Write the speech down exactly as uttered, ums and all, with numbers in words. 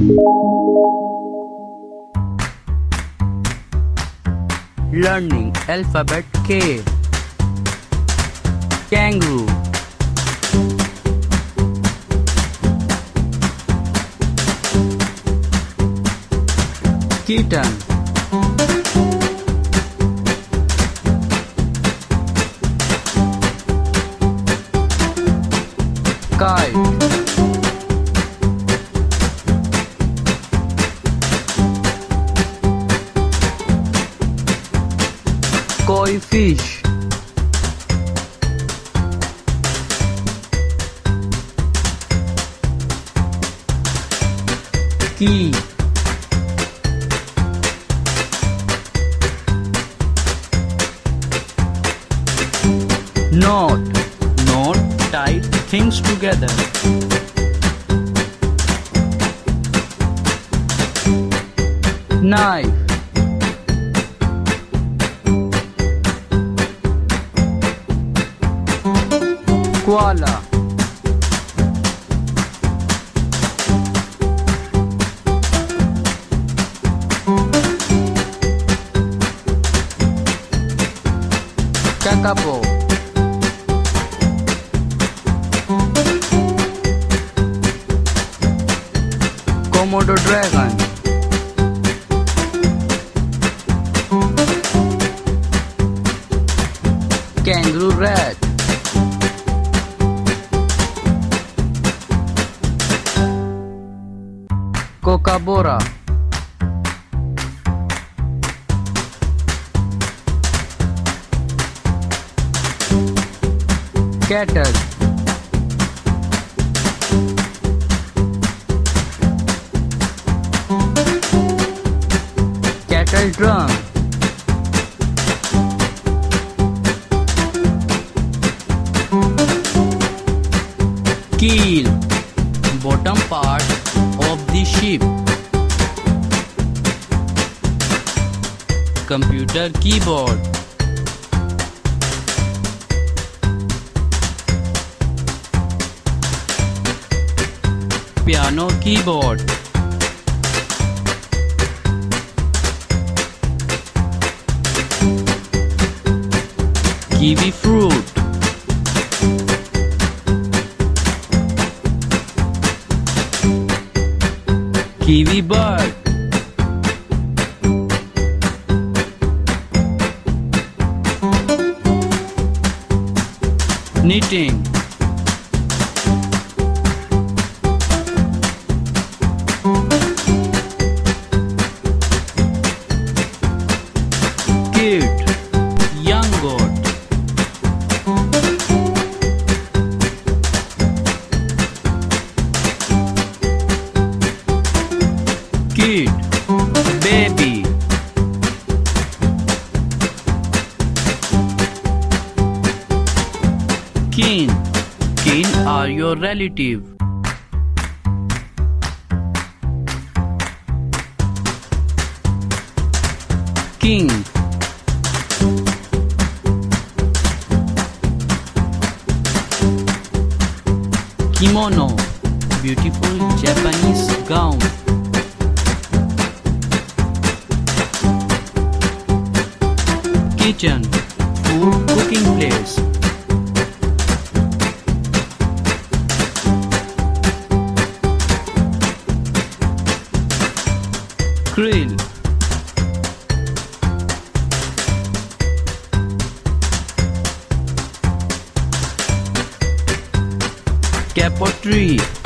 Learning alphabet K. Kangaroo. Kitten. Kite. Koi fish. Key. Knot. Knot tied things together. Knife. Koala. Kakapo. Komodo dragon. Kangaroo rat. Kookaburra. Cattle. Cattle drum. Keel. Bottom part of the ship. Computer keyboard. Piano keyboard. Kiwi fruit. Kiwi bird. Knitting. Kid. Young goat. Kid. Baby. Kin. Kin are your relative. King. Kimono. Beautiful Japanese gown. Kitchen. Food cooking place. Grill. Capot tree.